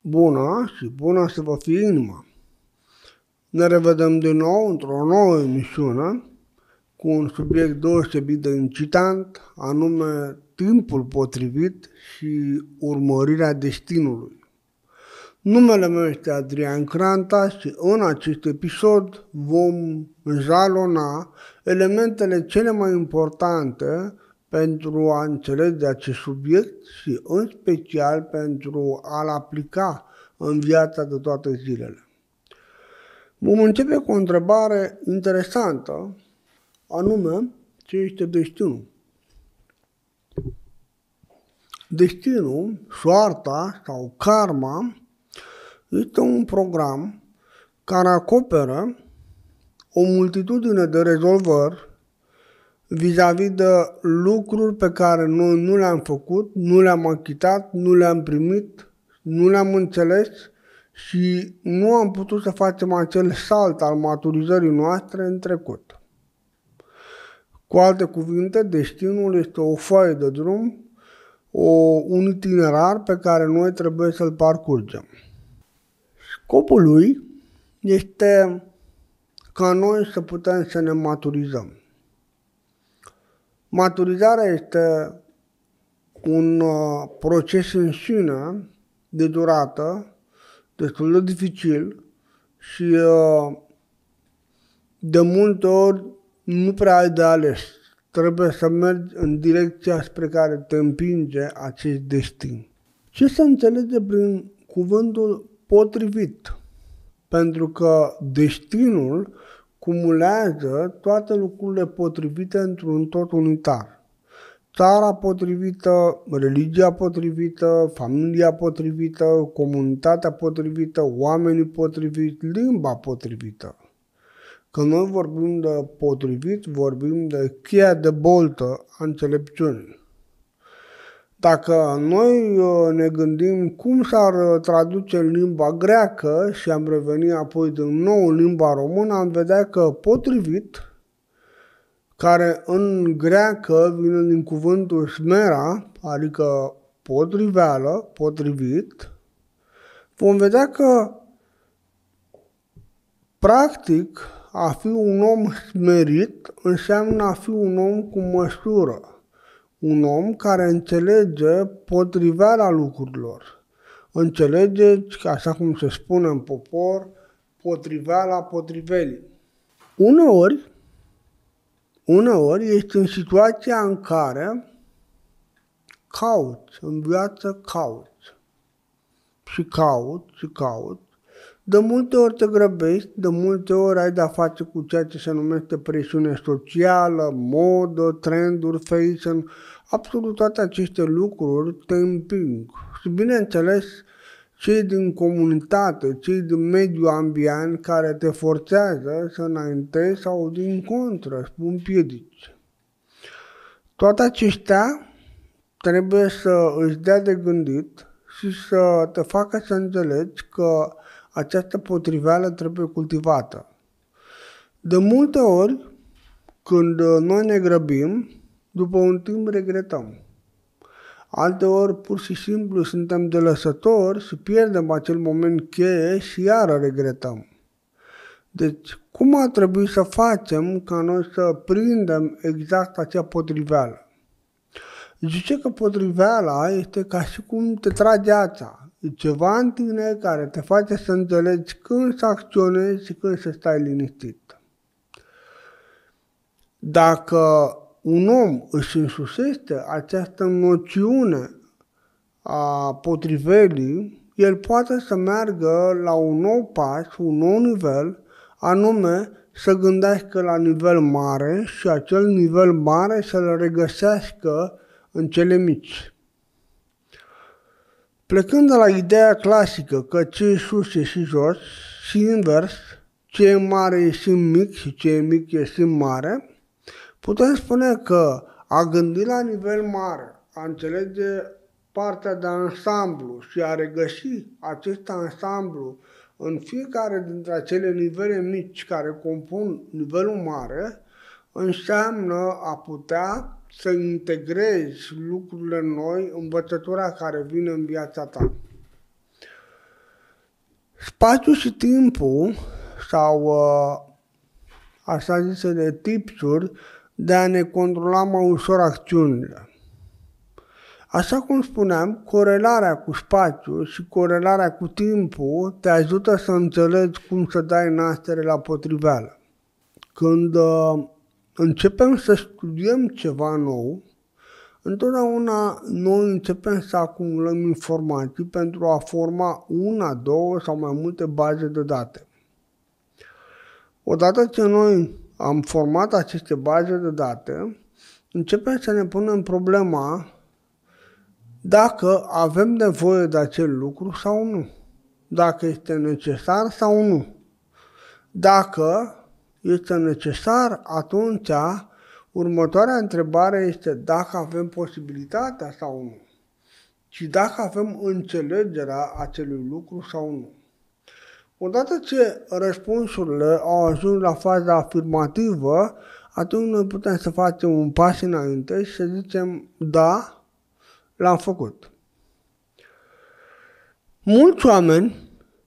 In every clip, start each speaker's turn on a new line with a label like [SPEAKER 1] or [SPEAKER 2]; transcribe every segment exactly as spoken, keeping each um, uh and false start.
[SPEAKER 1] Bună și bună să vă fie inima! Ne revedem din nou într-o nouă emisiune cu un subiect deosebit de incitant, anume timpul potrivit și urmărirea destinului. Numele meu este Adrian Cranta și în acest episod vom jalona elementele cele mai importante pentru a înțelege acest subiect și în special pentru a-l aplica în viața de toate zilele. Vom începe cu o întrebare interesantă, anume, ce este destinul? Destinul, soarta sau karma este un program care acoperă o multitudine de rezolvări vis-a-vis de lucruri pe care noi nu le-am făcut, nu le-am achitat, nu le-am primit, nu le-am înțeles și nu am putut să facem acel salt al maturizării noastre în trecut. Cu alte cuvinte, destinul este o foaie de drum, o, un itinerar pe care noi trebuie să-l parcurgem. Scopul lui este ca noi să putem să ne maturizăm. Maturizarea este un uh, proces în sine de durată, destul de dificil și uh, de multe ori nu prea ai de ales. Trebuie să mergi în direcția spre care te împinge acest destin. Ce se înțelege prin cuvântul potrivit? Pentru că destinul cumulează toate lucrurile potrivite într-un tot unitar. Țara potrivită, religia potrivită, familia potrivită, comunitatea potrivită, oamenii potriviți, limba potrivită. Când noi vorbim de potrivit, vorbim de cheia de boltă a înțelepciunii. Dacă noi ne gândim cum s-ar traduce în limba greacă și am revenit apoi din nou în limba română, am vedea că potrivit, care în greacă vine din cuvântul smera, adică potriveală, potrivit, vom vedea că practic a fi un om smerit înseamnă a fi un om cu măsură. Un om care înțelege potriveala lucrurilor. Înțelege, așa cum se spune în popor, potriveala potrivelii. Uneori, uneori este în situația în care cauți, în viață cauți. Și cauți, și cauți. De multe ori te grăbești, de multe ori ai de-a face cu ceea ce se numește presiune socială, modă, trenduri, fashion, absolut toate aceste lucruri te împing. Și bineînțeles, cei din comunitate, cei din mediul ambient care te forțează să înaintezi sau din contră, spun piedici. Toate acestea trebuie să îți dea de gândit și să te facă să înțelegi că această potriveală trebuie cultivată. De multe ori, când noi ne grăbim, după un timp regretăm. Alteori, pur și simplu, suntem delăsători și pierdem acel moment cheie și iară regretăm. Deci, cum ar trebui să facem ca noi să prindem exact acea potriveală? Zice că potriveala este ca și cum te trage ața. E ceva în tine care te face să înțelegi când să acționezi și când să stai liniștit. Dacă un om își însușește această noțiune a potrivelii, el poate să meargă la un nou pas, un nou nivel, anume să gândească la nivel mare și acel nivel mare să-l regăsească în cele mici. Plecând de la ideea clasică că ce e sus e și jos și invers, ce e mare e și mic și ce e mic e și mare, putem spune că a gândi la nivel mare, a înțelege partea de ansamblu și a regăsi acest ansamblu în fiecare dintre acele nivele mici care compun nivelul mare, înseamnă a putea să integrezi lucrurile noi, învățătura care vine în viața ta. Spațiul și timpul sau uh, așa zisele tipsuri de a ne controla mai ușor acțiunile. Așa cum spuneam, corelarea cu spațiul și corelarea cu timpul te ajută să înțelegi cum să dai naștere la potriveală. Când uh, începem să studiem ceva nou, întotdeauna noi începem să acumulăm informații pentru a forma una, două sau mai multe baze de date. Odată ce noi am format aceste baze de date, începem să ne punem problema dacă avem nevoie de acel lucru sau nu, dacă este necesar sau nu. Dacă este necesar, atunci următoarea întrebare este dacă avem posibilitatea sau nu și dacă avem înțelegerea acelui lucru sau nu. Odată ce răspunsurile au ajuns la faza afirmativă, atunci noi putem să facem un pas înainte și să zicem da, l-am făcut. Mulți oameni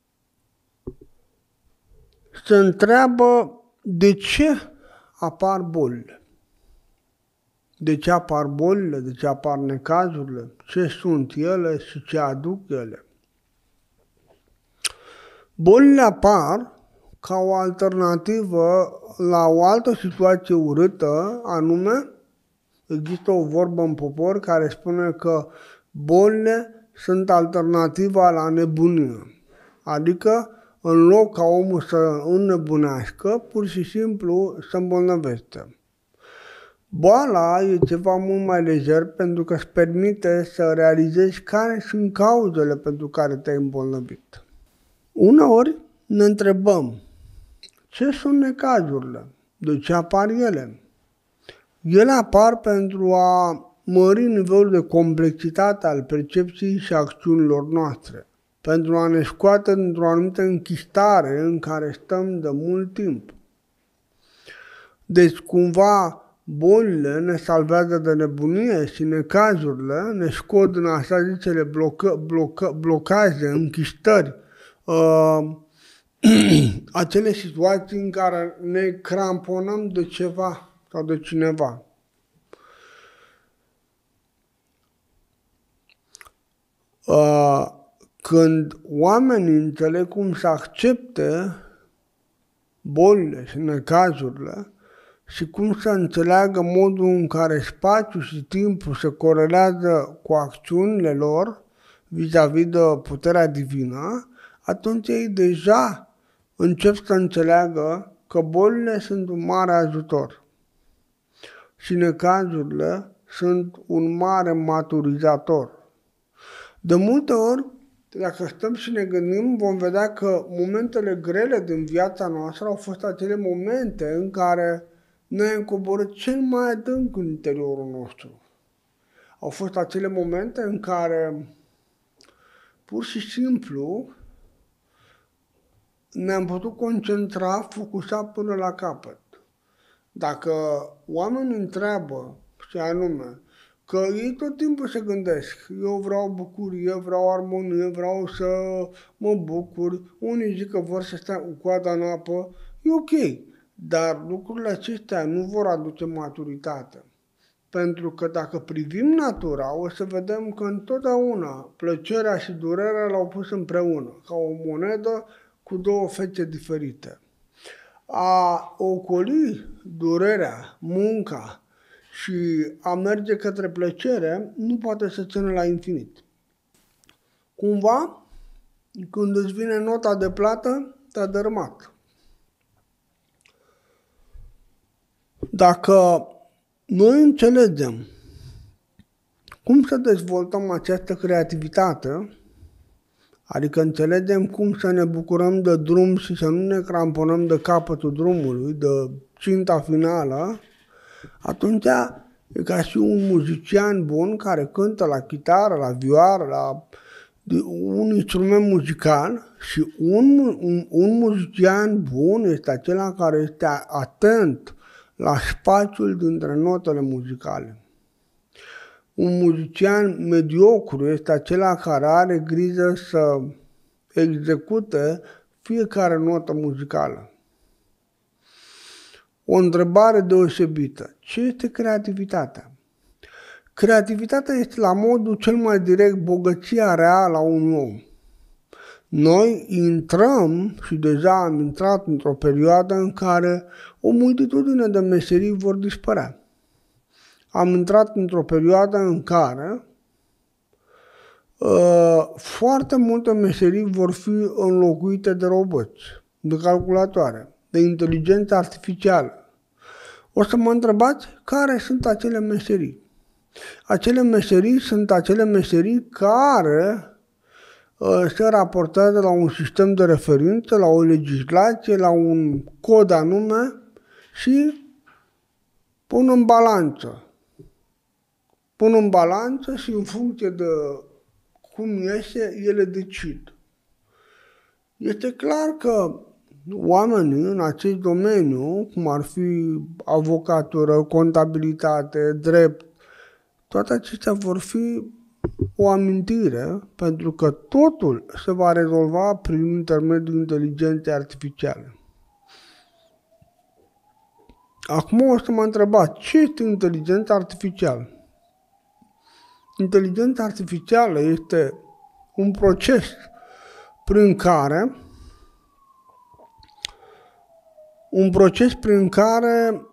[SPEAKER 1] se întreabă de ce apar bolile. De ce apar bolile, de ce apar necazurile, ce sunt ele și ce aduc ele. Bolile apar ca o alternativă la o altă situație urâtă, anume, există o vorbă în popor care spune că bolile sunt alternativa la nebunie. Adică, în loc ca omul să înnebunească, pur și simplu se îmbolnăvește. Boala e ceva mult mai lejer pentru că îți permite să realizezi care sunt cauzele pentru care te-ai îmbolnăvit. Uneori ne întrebăm ce sunt necazurile, de ce apar ele. Ele apar pentru a mări nivelul de complexitate al percepției și acțiunilor noastre, pentru a ne scoate dintr-o anumită închistare în care stăm de mult timp. Deci, cumva, bolile ne salvează de nebunie și necazurile ne scot din așa zicele blocă, blocă, blocaje, închistări, uh, acele situații în care ne cramponăm de ceva sau de cineva. Uh, când oamenii înțeleg cum să accepte bolile și necazurile și cum să înțeleagă modul în care spațiul și timpul se corelează cu acțiunile lor vis-a-vis de puterea divină, atunci ei deja încep să înțeleagă că bolile sunt un mare ajutor și necazurile sunt un mare maturizator. De multe ori, dacă stăm și ne gândim, vom vedea că momentele grele din viața noastră au fost acele momente în care noi am coborât cel mai adânc în interiorul nostru. Au fost acele momente în care pur și simplu ne-am putut concentra, focusa până la capăt. Dacă oamenii întreabă, și anume, că ei tot timpul se gândesc, eu vreau bucurie, vreau armonie, vreau să mă bucur, unii zic că vor să stea cu coada în apă, e ok, dar lucrurile acestea nu vor aduce maturitate. Pentru că dacă privim natura, o să vedem că întotdeauna plăcerea și durerea l-au pus împreună, ca o monedă cu două fețe diferite. A ocoli durerea, munca și a merge către plăcere nu poate să țină la infinit. Cumva, când îți vine nota de plată, te-a dărâmat. Dacă noi înțelegem cum să dezvoltăm această creativitate, adică înțelegem cum să ne bucurăm de drum și să nu ne cramponăm de capătul drumului, de ținta finală, atunci e ca și un muzician bun care cântă la chitară, la vioară, la un instrument muzical și un, un, un muzician bun este acela care este atent la spațiul dintre notele muzicale. Un muzician mediocru este acela care are grijă să execute fiecare notă muzicală. O întrebare deosebită. Ce este creativitatea? Creativitatea este la modul cel mai direct bogăția reală a unui om. Noi intrăm și deja am intrat într-o perioadă în care o multitudine de meserii vor dispărea. Am intrat într-o perioadă în care uh, foarte multe meserii vor fi înlocuite de roboți, de calculatoare, de inteligență artificială. O să mă întrebați care sunt acele meserii. Acele meserii sunt acele meserii care uh, se raportează la un sistem de referință, la o legislație, la un cod anume și pun în balanță. Pun în balanță și în funcție de cum iese, ele decid. Este clar că oamenii în acest domeniu, cum ar fi avocatură, contabilitate, drept, toate acestea vor fi o amintire, pentru că totul se va rezolva prin intermediul inteligenței artificiale. Acum o să mă întrebați, ce este inteligența artificială? Inteligența artificială este un proces prin care un proces prin care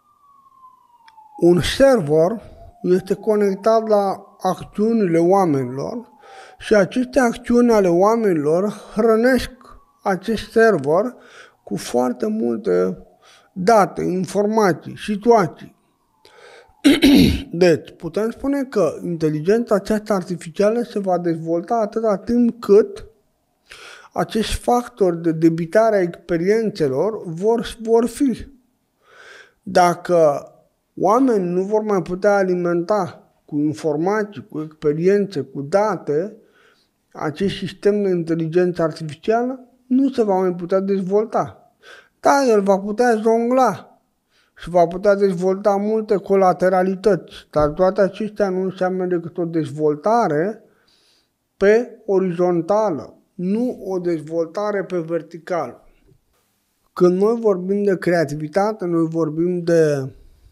[SPEAKER 1] un server este conectat la acțiunile oamenilor și aceste acțiuni ale oamenilor hrănesc acest server cu foarte multe date, informații, situații. Deci, putem spune că inteligența aceasta artificială se va dezvolta atâta timp cât acești factori de debitare a experiențelor vor, vor fi. Dacă oamenii nu vor mai putea alimenta cu informații, cu experiențe, cu date, acest sistem de inteligență artificială nu se va mai putea dezvolta. Da, el va putea jongla și va putea dezvolta multe colateralități, dar toate acestea nu înseamnă decât o dezvoltare pe orizontală, nu o dezvoltare pe verticală. Când noi vorbim de creativitate, noi vorbim de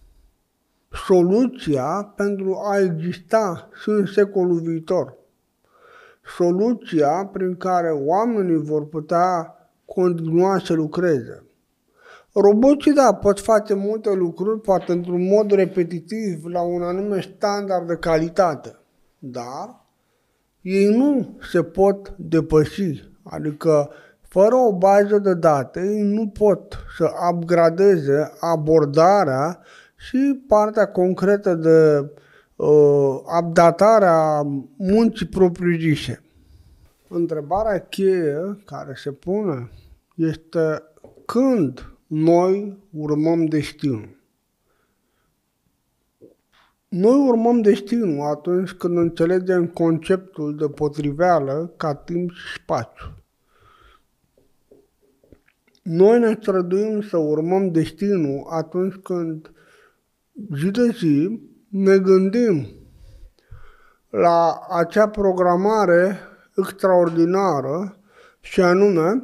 [SPEAKER 1] soluția pentru a exista și în secolul viitor. Soluția prin care oamenii vor putea continua să lucreze. Roboții, da, pot face multe lucruri, poate într-un mod repetitiv, la un anume standard de calitate, dar ei nu se pot depăși, adică fără o bază de date, ei nu pot să upgradeze abordarea și partea concretă de uh, updatarea muncii propriu-zise. Întrebarea cheie care se pune este când noi urmăm destinul. Noi urmăm destinul atunci când înțelegem conceptul de potriveală ca timp și spațiu. Noi ne străduim să urmăm destinul atunci când zi de zi ne gândim la acea programare extraordinară și anume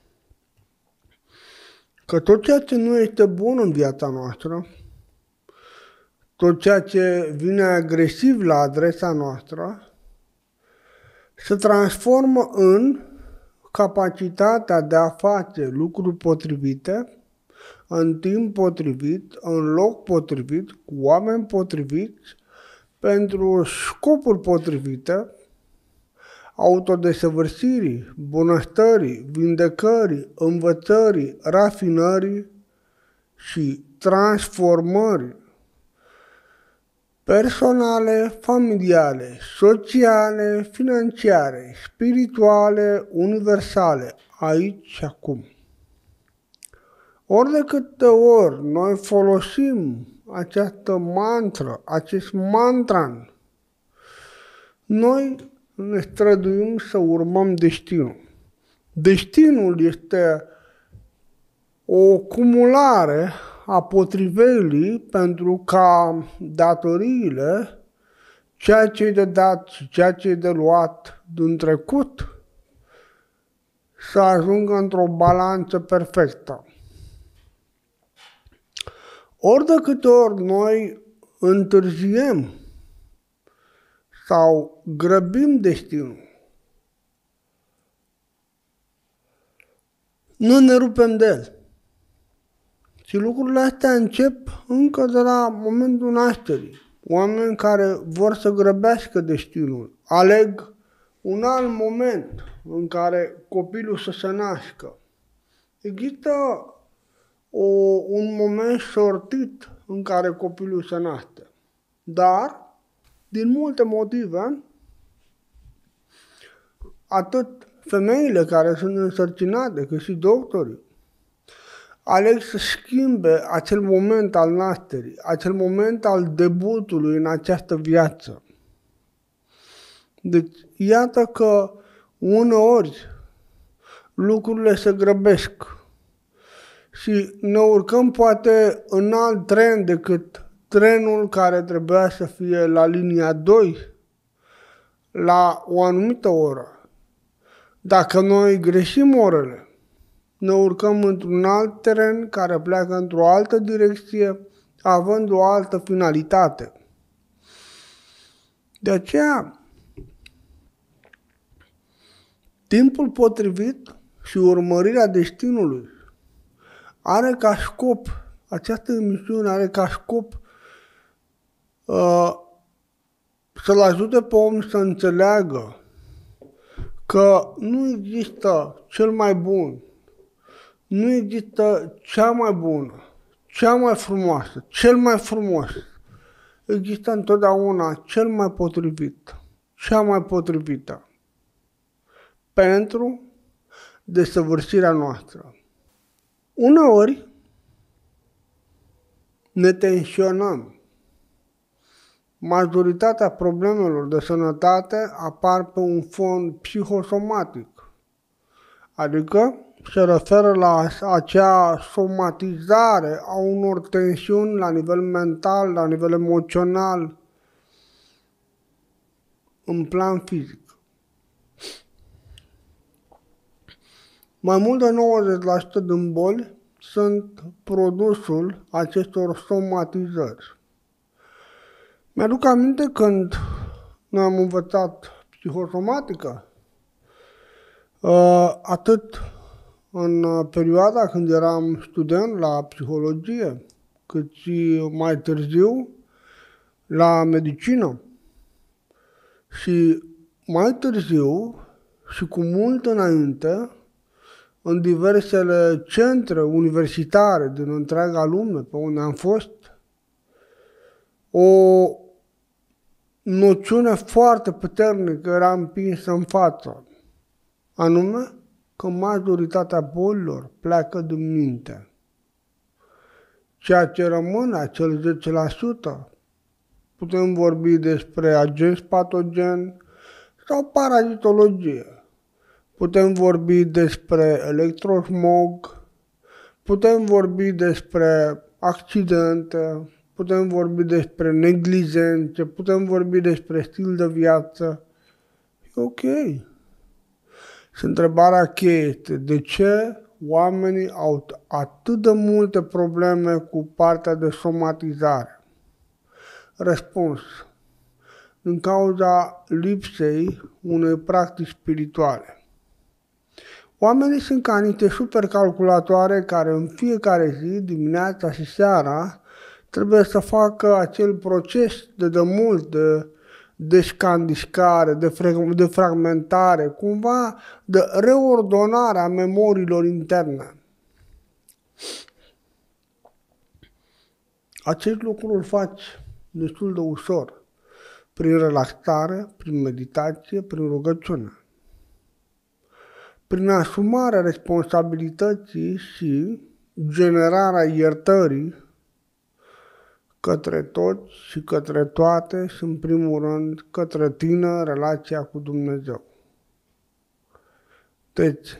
[SPEAKER 1] că tot ceea ce nu este bun în viața noastră, tot ceea ce vine agresiv la adresa noastră, se transformă în capacitatea de a face lucruri potrivite, în timp potrivit, în loc potrivit, cu oameni potriviți, pentru scopuri potrivite, autodesăvârșirii, bunăstării, vindecării, învățării, rafinării și transformării personale, familiale, sociale, financiare, spirituale, universale, aici și acum. Ori de câte ori noi folosim această mantră, acest mantran, noi ne străduim să urmăm destinul. Destinul este o cumulare a potrivelii pentru ca datoriile, ceea ce e de dat și ceea ce e de luat din trecut, să ajungă într-o balanță perfectă. Ori de câte ori noi întârziem sau grăbim destinul, nu ne rupem de el. Și lucrurile astea încep încă de la momentul nașterii. Oameni care vor să grăbească destinul, aleg un alt moment în care copilul să se nască. Există o, un moment sortit în care copilul se naște. Dar, din multe motive, atât femeile care sunt însărcinate, cât și doctorii, aleg să schimbe acel moment al nașterii, acel moment al debutului în această viață. Deci, iată că uneori lucrurile se grăbesc și ne urcăm poate în alt tren decât trenul care trebuia să fie la linia doi la o anumită oră. Dacă noi greșim orele, ne urcăm într-un alt teren care pleacă într-o altă direcție, având o altă finalitate. De aceea, timpul potrivit și urmărirea destinului are ca scop, această emisiune are ca scop uh, să-l ajute pe om să înțeleagă că nu există cel mai bun, nu există cea mai bună, cea mai frumoasă, cel mai frumos. Există întotdeauna cel mai potrivit, cea mai potrivită pentru desăvârșirea noastră. Uneori ne tensionăm. Majoritatea problemelor de sănătate apar pe un fond psihosomatic, adică se referă la acea somatizare a unor tensiuni la nivel mental, la nivel emoțional, în plan fizic. Mai mult de nouăzeci la sută din boli sunt produsul acestor somatizări. Mi-aduc aminte când noi am învățat psihosomatică, atât în perioada când eram student la psihologie, cât și mai târziu la medicină. Și mai târziu și cu mult înainte, în diversele centre universitare din întreaga lume pe unde am fost, o noțiune foarte puternică era împinsă în față, anume că majoritatea bolilor pleacă din minte. Ceea ce rămâne, acel zece la sută, putem vorbi despre agenți patogeni sau parazitologie. Putem vorbi despre electrosmog, putem vorbi despre accidente, putem vorbi despre neglijențe, putem vorbi despre stil de viață. E ok. Și întrebarea cheie este de ce oamenii au atât de multe probleme cu partea de somatizare? Răspuns. Din cauza lipsei unei practici spirituale. Oamenii sunt ca niște supercalculatoare care în fiecare zi, dimineața și seara, trebuie să facă acel proces de demult, de descandiscare, de, de fragmentare, cumva de reordonare a memoriilor interne. Acest lucru îl faci destul de ușor, prin relaxare, prin meditație, prin rugăciune. Prin asumarea responsabilității și generarea iertării către toți și către toate și, în primul rând, către tine, relația cu Dumnezeu. Deci,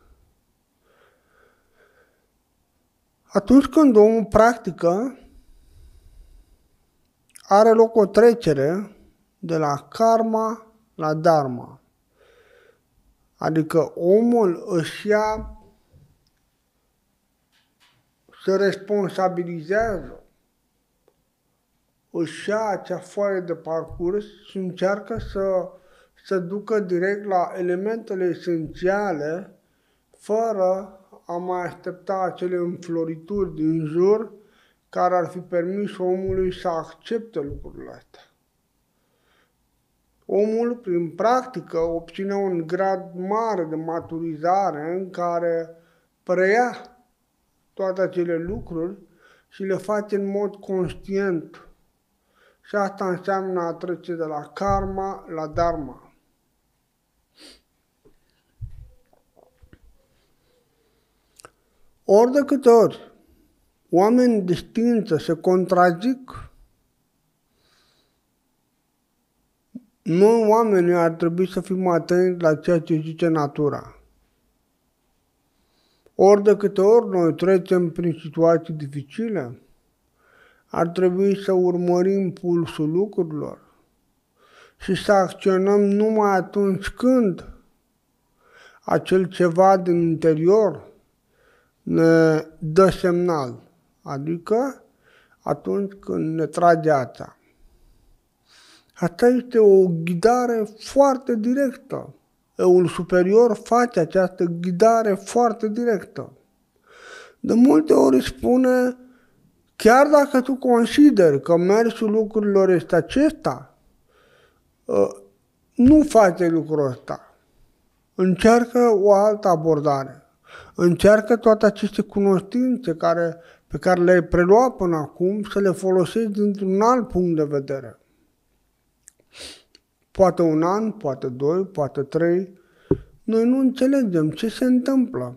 [SPEAKER 1] atunci când omul practică, are loc o trecere de la karma la dharma. Adică omul își ia, se responsabilizează, își ia acea foaie de parcurs și încearcă să se ducă direct la elementele esențiale, fără a mai aștepta acele înflorituri din jur care ar fi permis omului să accepte lucrurile astea. Omul, prin practică, obține un grad mare de maturizare în care preia toate acele lucruri și le face în mod conștient. Și asta înseamnă a trece de la karma la dharma. Ori de câte ori oamenii de știință se contrazic, noi oamenii ar trebui să fim atenți la ceea ce zice natura. Ori de câte ori noi trecem prin situații dificile, ar trebui să urmărim pulsul lucrurilor și să acționăm numai atunci când acel ceva din interior ne dă semnal, adică atunci când ne trage ața. Asta este o ghidare foarte directă. Eul superior face această ghidare foarte directă. De multe ori spune, chiar dacă tu consideri că mersul lucrurilor este acesta, nu face lucrul ăsta. Încearcă o altă abordare. Încearcă toate aceste cunoștințe care, pe care le-ai preluat până acum să le folosești dintr-un alt punct de vedere. Poate un an, poate doi, poate trei. Noi nu înțelegem ce se întâmplă.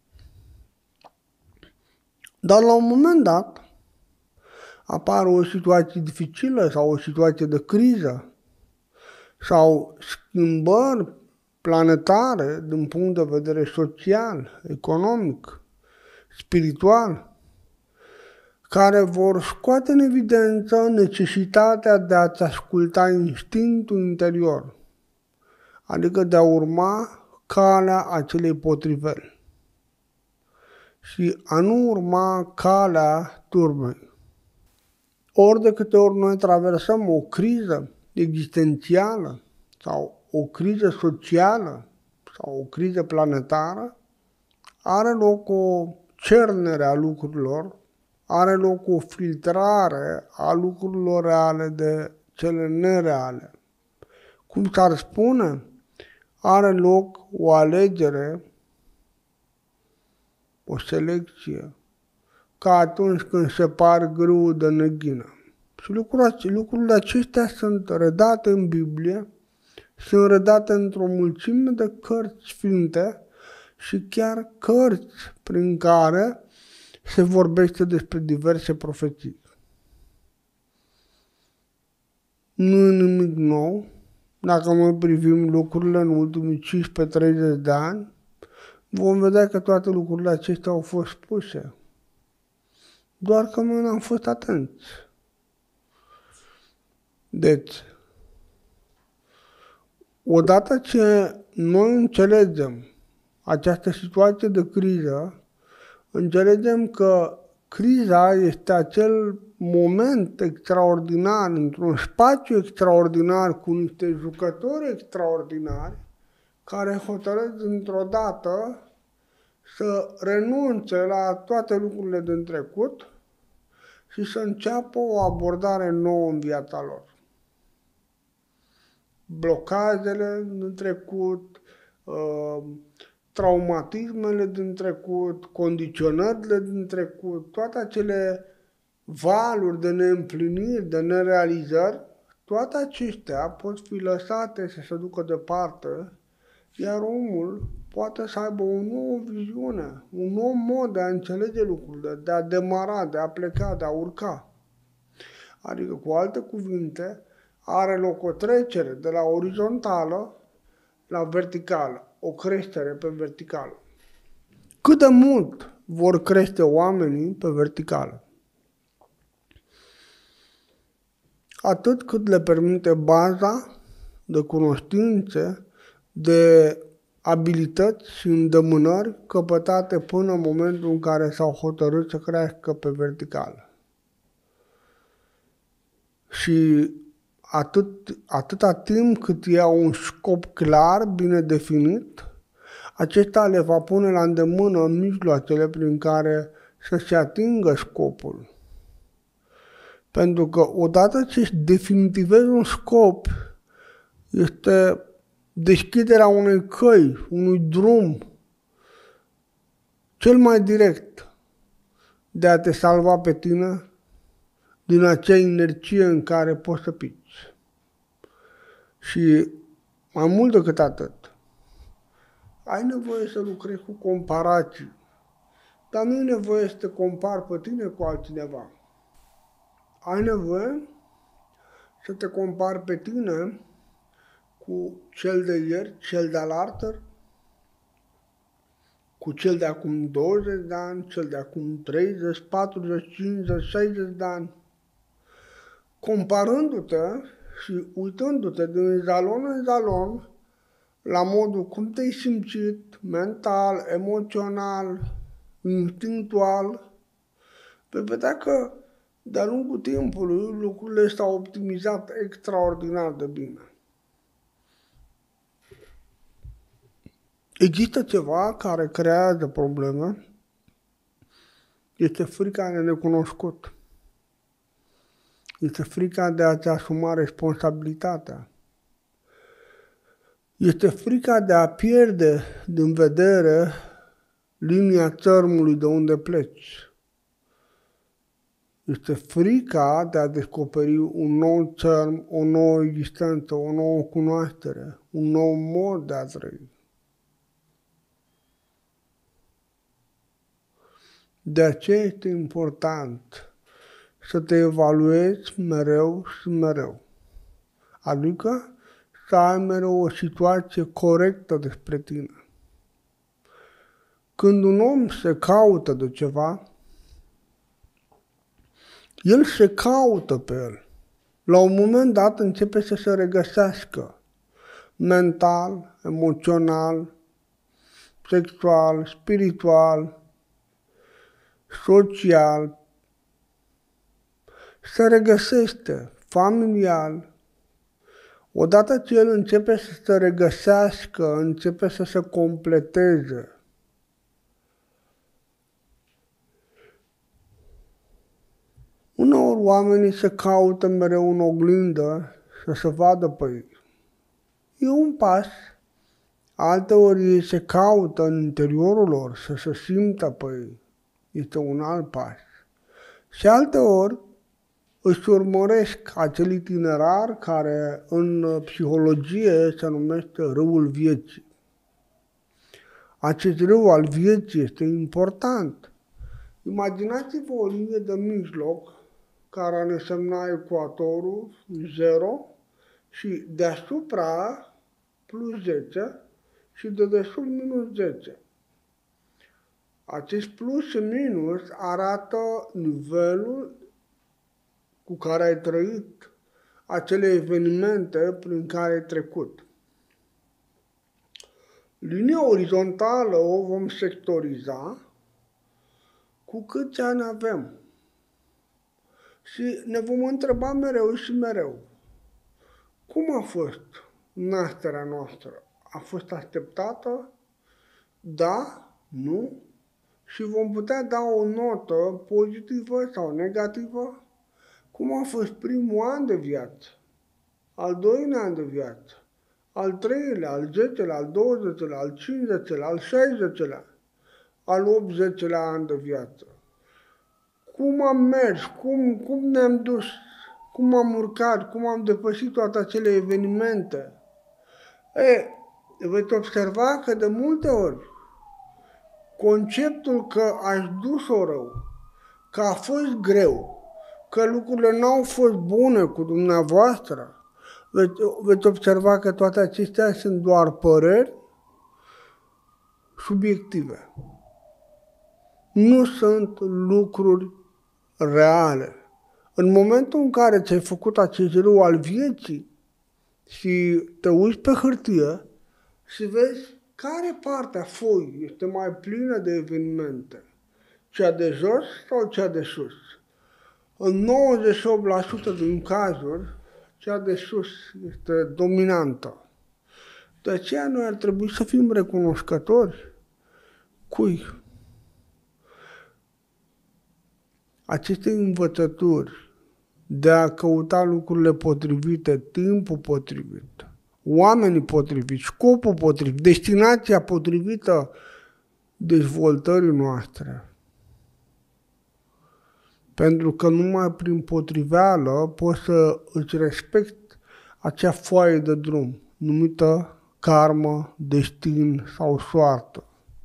[SPEAKER 1] Dar la un moment dat apare o situație dificilă sau o situație de criză sau schimbări planetare din punct de vedere social, economic, spiritual, care vor scoate în evidență necesitatea de a-ți asculta instinctul interior, adică de a urma calea acelei potriveli și a nu urma calea turmei. Ori de câte ori noi traversăm o criză existențială sau o criză socială sau o criză planetară, are loc o cernere a lucrurilor, are loc o filtrare a lucrurilor reale de cele nereale. Cum s-ar spune, are loc o alegere, o selecție, ca atunci când separi grâul de neghină. Și lucrurile acestea sunt redate în Biblie, sunt redate într-o mulțime de cărți sfinte și chiar cărți prin care se vorbește despre diverse profeții. Nu e nimic nou. Dacă noi privim lucrurile în ultimii cincisprezece treizeci de ani, vom vedea că toate lucrurile acestea au fost spuse. Doar că noi n-am fost atenți. Deci, odată ce noi înțelegem această situație de criză, înțelegem că criza este acel moment extraordinar, într-un spațiu extraordinar, cu niște jucători extraordinari, care hotărăsc dintr-o dată să renunțe la toate lucrurile din trecut și să înceapă o abordare nouă în viața lor. Blocajele din trecut, uh, traumatismele din trecut, condiționările din trecut, toate acele valuri de neîmpliniri, de nerealizări, toate acestea pot fi lăsate să se ducă departe, iar omul poate să aibă o nouă viziune, un nou mod de a înțelege lucrurile, de a demara, de a pleca, de a urca. Adică, cu alte cuvinte, are loc o trecere de la orizontală la verticală, o creștere pe verticală. Cât de mult vor crește oamenii pe verticală? Atât cât le permite baza de cunoștințe, de abilități și îndemânări căpătate până în momentul în care s-au hotărât să crească pe verticală. Și atât, atâta timp cât ei au un scop clar, bine definit, acesta le va pune la îndemână mijloacele prin care să se atingă scopul. Pentru că odată ce își definitivezi un scop, este deschiderea unei căi, unui drum cel mai direct de a te salva pe tine din acea inerție în care poți să pici. Și mai mult decât atât, ai nevoie să lucrezi cu comparații, dar nu e nevoie să te compari pe tine cu altcineva. Ai nevoie să te compari pe tine cu cel de ieri, cel de alaltări, cu cel de acum douăzeci de ani, cel de acum treizeci, patruzeci, cincizeci, șaizeci de ani. Comparându-te și uitându-te din jalon în jalon la modul cum te-ai simțit mental, emoțional, instinctual, vei vedea că de-a lungul timpului lucrurile s-au optimizat extraordinar de bine. Există ceva care creează probleme, este frica de necunoscut. Este frica de a-ți asuma responsabilitatea. Este frica de a pierde din vedere linia țărmului de unde pleci. Este frica de a descoperi un nou țărm, o nouă existență, o nouă cunoaștere, un nou mod de a trăi. De aceea este important să te evaluezi mereu și mereu. Adică să ai mereu o situație corectă despre tine. Când un om se caută de ceva, el se caută pe el. La un moment dat începe să se regăsească mental, emoțional, sexual, spiritual, social, se regăsește familial. Odată ce el începe să se regăsească, începe să se completeze. Uneori oamenii se caută mereu în oglindă să se vadă pe ei. E un pas. Alteori ei se caută în interiorul lor să se simtă pe ei. Este un alt pas. Și alteori își urmăresc acel itinerar care în psihologie se numește râul vieții. Acest râu al vieții este important. Imaginați-vă o linie de mijloc care ar însemna ecuatorul zero și deasupra plus zece și de desubt minus zece. Acest plus și minus arată nivelul cu care ai trăit, acele evenimente prin care ai trecut. Linia orizontală o vom sectoriza cu câți ani avem. Și ne vom întreba mereu și mereu, cum a fost nașterea noastră? A fost așteptată? Da? Nu? Și vom putea da o notă pozitivă sau negativă? Cum a fost primul an de viață? Al doilea an de viață? Al treilea, al zecelea, al douăzecelea, al cincizecilea, al șaizeciselea, al optzecelea an de viață? Cum am mers? Cum, cum ne-am dus? Cum am urcat? Cum am depășit toate acele evenimente? E, veți observa că de multe ori conceptul că aș dus-o rău, că a fost greu, că lucrurile n-au fost bune cu dumneavoastră, veți, veți observa că toate acestea sunt doar păreri subiective. Nu sunt lucruri reale. În momentul în care ți-ai făcut acest râu al vieții și te uiți pe hârtie și vezi care parte a foii este mai plină de evenimente? Cea de jos sau cea de sus? În nouăzeci și opt la sută din cazuri, cea de sus este dominantă. De aceea noi ar trebui să fim recunoscători cui? Aceste învățături de a căuta lucrurile potrivite, timpul potrivit, oamenii potriviți, scopul potrivit, destinația potrivită dezvoltării noastre. Pentru că numai prin potriveală poți să îți respecti acea foaie de drum numită karmă, destin sau soartă.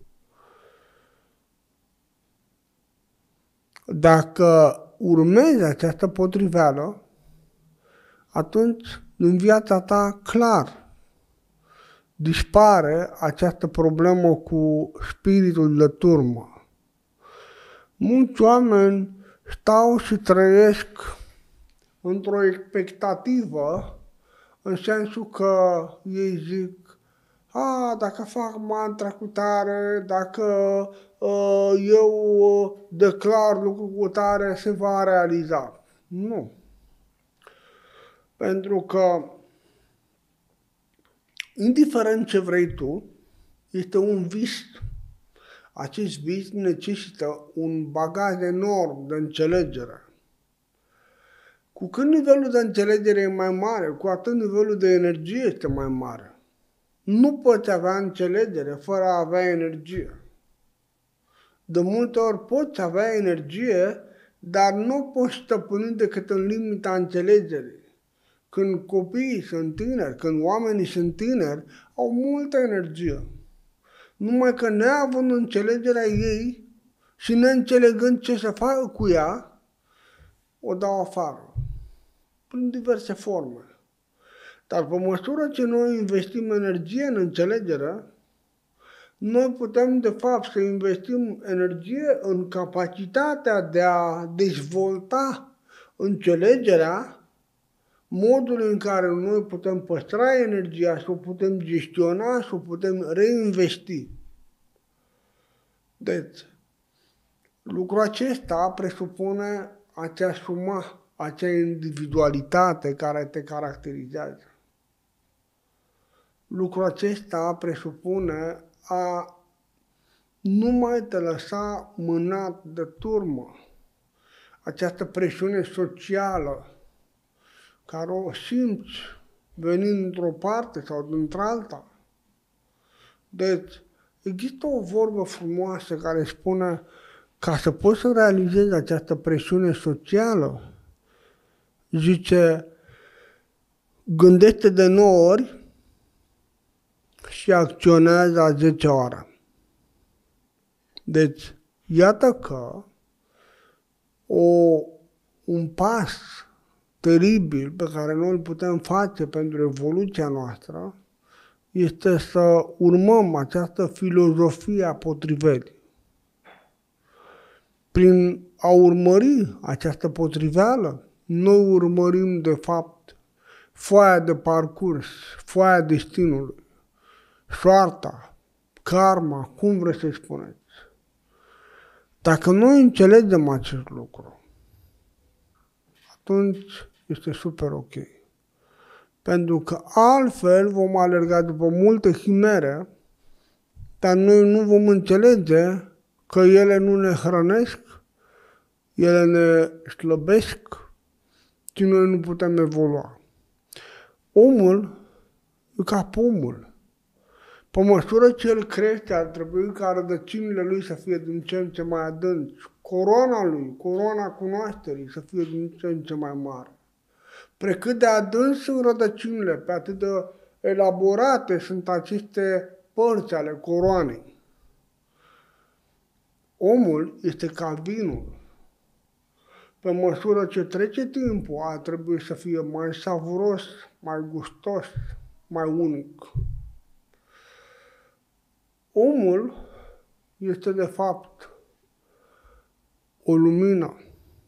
[SPEAKER 1] Dacă urmezi această potriveală, atunci în viața ta clar dispare această problemă cu spiritul de turmă. Mulți oameni stau și trăiesc într-o expectativă, în sensul că ei zic, a, dacă fac mantra cu tare, dacă uh, eu uh, declar lucrul cu tare, se va realiza. Nu. Pentru că, indiferent ce vrei tu, este un vis. Acest vis necesită un bagaj enorm de înțelegere. Cu cât nivelul de înțelegere e mai mare, cu atât nivelul de energie este mai mare. Nu poți avea înțelegere fără a avea energie. De multe ori poți avea energie, dar nu poți stăpâni decât în limita înțelegerii. Când copiii sunt tineri, când oamenii sunt tineri, au multă energie. Numai că neavând înțelegerea ei și neînțelegând ce să facă cu ea, o dau afară. Prin diverse forme. Dar pe măsură ce noi investim energie în înțelegere, noi putem de fapt să investim energie în capacitatea de a dezvolta înțelegerea, modul în care noi putem păstra energia, să o putem gestiona, să o putem reinvesti. Deci, lucrul acesta presupune acea suma, acea individualitate care te caracterizează. Lucrul acesta presupune a nu mai te lăsa mânat de turmă. Această presiune socială care o simți venind dintr-o parte sau dintr-alta. Deci, există o vorbă frumoasă care spune, ca să poți să realizezi această presiune socială, zice, gândește de nouă ori și acționează a zece ori. Deci, iată că o, un pas teribil pe care noi îl putem face pentru evoluția noastră este să urmăm această filozofie a potrivelii. Prin a urmări această potriveală, noi urmărim de fapt foaia de parcurs, foaia destinului, soarta, karma, cum vreți să-i spuneți. Dacă noi înțelegem acest lucru, atunci este super ok. Pentru că altfel vom alerga după multe chimere, dar noi nu vom înțelege că ele nu ne hrănesc, ele ne slăbesc și noi nu putem evolua. Omul e ca pomul. Pe măsură ce el crește, ar trebui ca rădăcinile lui să fie din ce în ce mai adânci, coroana lui, coroana cunoașterii să fie din ce în ce mai mare. Precât de adânci sunt rădăcinile, pe atât de elaborate sunt aceste părți ale coroanei. Omul este ca vinul. Pe măsură ce trece timpul, ar trebui să fie mai savuros, mai gustos, mai unic. Omul este de fapt o lumină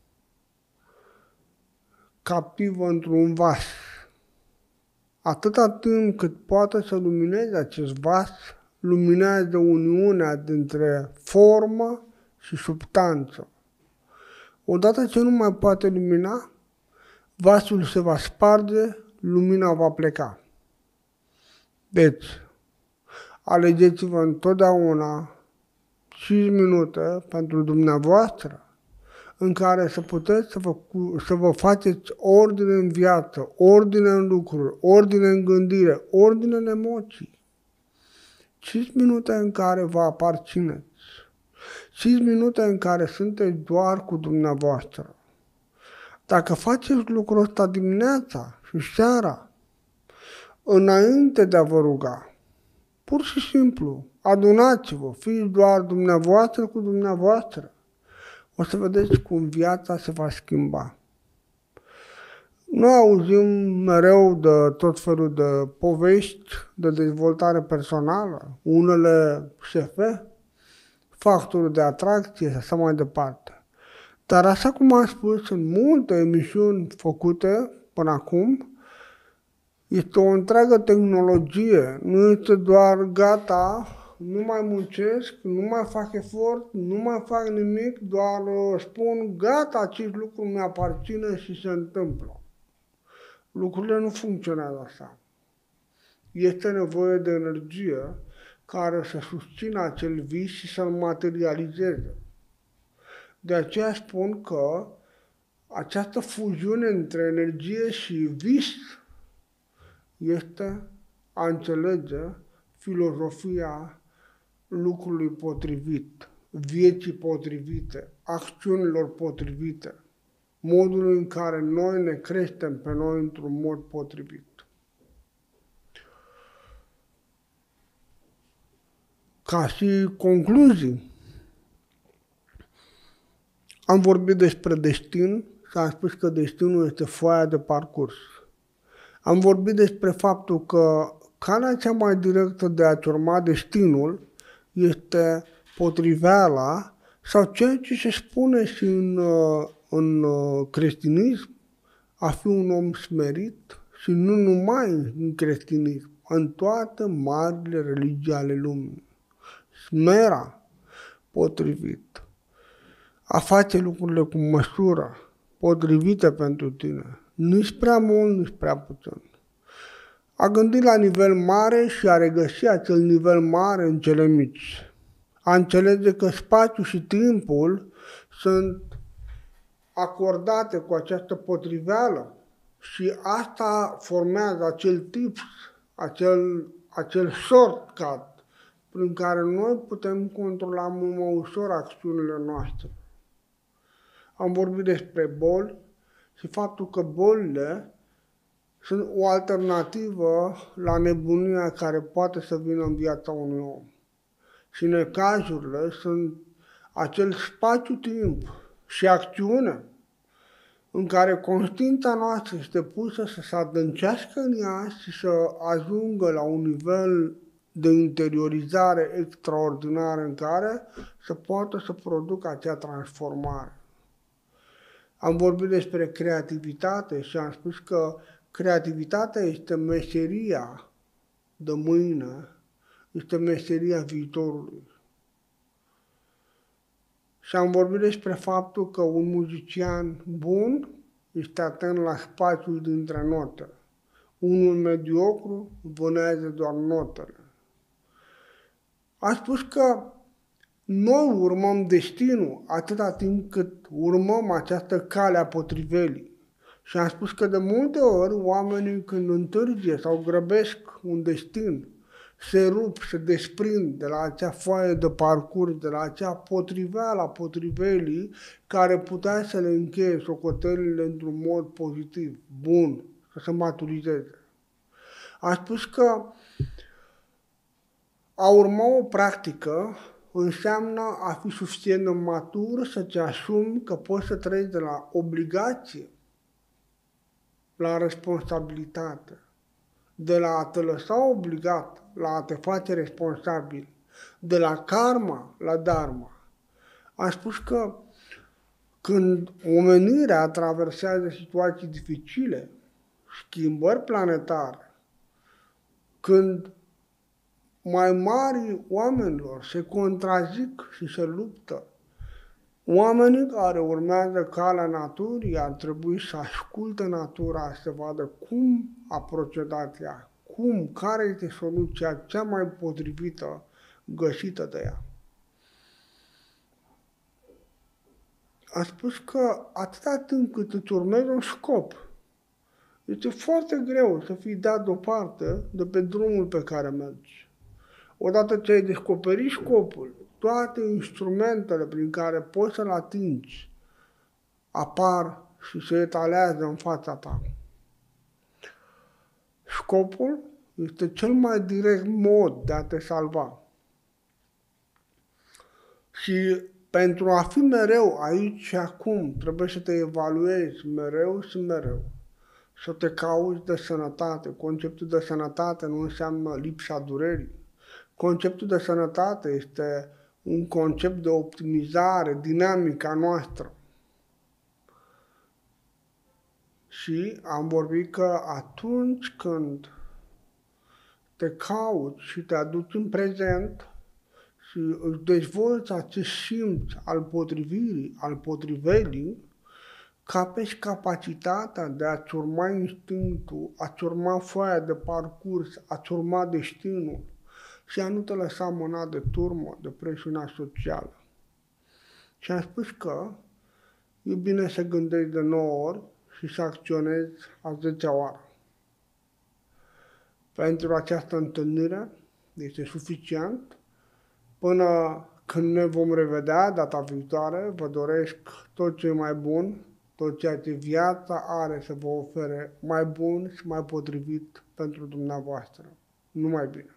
[SPEAKER 1] captivă într-un vas. Atâta timp cât poate să lumineze acest vas, luminează uniunea dintre formă și substanță. Odată ce nu mai poate lumina, vasul se va sparge, lumina va pleca. Deci, alegeți-vă întotdeauna cinci minute pentru dumneavoastră în care să puteți să vă, să vă faceți ordine în viață, ordine în lucruri, ordine în gândire, ordine în emoții. cinci minute în care vă aparțineți. cinci minute în care sunteți doar cu dumneavoastră. Dacă faceți lucrul ăsta dimineața și seara, înainte de a vă ruga, pur și simplu, adunați-vă, fiți doar dumneavoastră cu dumneavoastră. O să vedeți cum viața se va schimba. Noi auzim mereu de tot felul de povești de dezvoltare personală, unele S F, factorul de atracție și așa mai departe. Dar așa cum am spus în multe emisiuni făcute până acum, este o întreagă tehnologie, nu este doar gata, nu mai muncesc, nu mai fac efort, nu mai fac nimic, doar spun gata, acest lucru mi-aparține și se întâmplă. Lucrurile nu funcționează așa. Este nevoie de energie care să susțină acel vis și să-l materializeze. De aceea spun că această fuziune între energie și vis este a înțelege filozofia lucrului potrivit, vieții potrivite, acțiunilor potrivite, modul în care noi ne creștem pe noi într-un mod potrivit. Ca și concluzii, am vorbit despre destin și am spus că destinul este foaia de parcurs. Am vorbit despre faptul că calea cea mai directă de a-ți urma destinul este potriveala sau ceea ce se spune și în, în creștinism, a fi un om smerit și nu numai în creștinism, în toate marile religii ale lumii. Smera, potrivit. A face lucrurile cu măsură, potrivită pentru tine. Nici prea mult, nici prea puțin. A gândi la nivel mare și a regăsi acel nivel mare în cele mici. A înțelege că spațiul și timpul sunt acordate cu această potriveală și asta formează acel tips, acel, acel shortcut prin care noi putem controla mult mai ușor acțiunile noastre. Am vorbit despre boli și faptul că bolile sunt o alternativă la nebunia care poate să vină în viața unui om. Și necazurile sunt acel spațiu-timp și acțiune în care conștiința noastră este pusă să se adâncească în ea și să ajungă la un nivel de interiorizare extraordinar în care să poată să producă acea transformare. Am vorbit despre creativitate și am spus că creativitatea este meseria de mâine, este meseria viitorului. Și am vorbit despre faptul că un muzician bun este atent la spațiul dintre note. Unul mediocru vânează doar notele. Am spus că noi urmăm destinul atâta timp cât urmăm această cale a potrivelii. Și am spus că de multe ori oamenii când întârzie sau grăbesc un destin, se rup, se desprind de la acea foaie de parcurs, de la acea potriveală a potrivelii care putea să le încheie socotelile într-un mod pozitiv, bun, să se maturizeze. Am spus că a urma o practică înseamnă a fi suficient de matur să-ți asumi că poți să treci de la obligație la responsabilitate, de la a te lăsa obligat la a te face responsabil, de la karma la dharma. Am spus că când omenirea traversează situații dificile, schimbări planetare, când mai mari oamenilor se contrazic și se luptă. Oamenii care urmează calea naturii ar trebui să asculte natura, să vadă cum a procedat ea, cum, care este soluția cea mai potrivită găsită de ea. A spus că atâta timp cât îți urmezi un scop, este foarte greu să fii dat deoparte de pe drumul pe care mergi. Odată ce ai descoperit scopul, toate instrumentele prin care poți să-l atingi apar și se etalează în fața ta. Scopul este cel mai direct mod de a te salva. Și pentru a fi mereu aici și acum, trebuie să te evaluezi mereu și mereu. Să te cauți de sănătate. Conceptul de sănătate nu înseamnă lipsa durerii. Conceptul de sănătate este un concept de optimizare dinamică a noastră. Și am vorbit că atunci când te cauți și te aduci în prezent și îți dezvolți acest simț al potrivirii, al potrivelii, capeți capacitatea de a-ți urma instinctul, a-ți urma foaia de parcurs, a-ți urma destinul și a nu te lăsa mânat de turmă, de presiunea socială. Și am spus că e bine să gândești de nouă ori și să acționezi a zecea oară. Pentru această întâlnire este suficient. Până când ne vom revedea data viitoare, vă doresc tot ce e mai bun, tot ceea ce viața are să vă ofere mai bun și mai potrivit pentru dumneavoastră. Numai bine!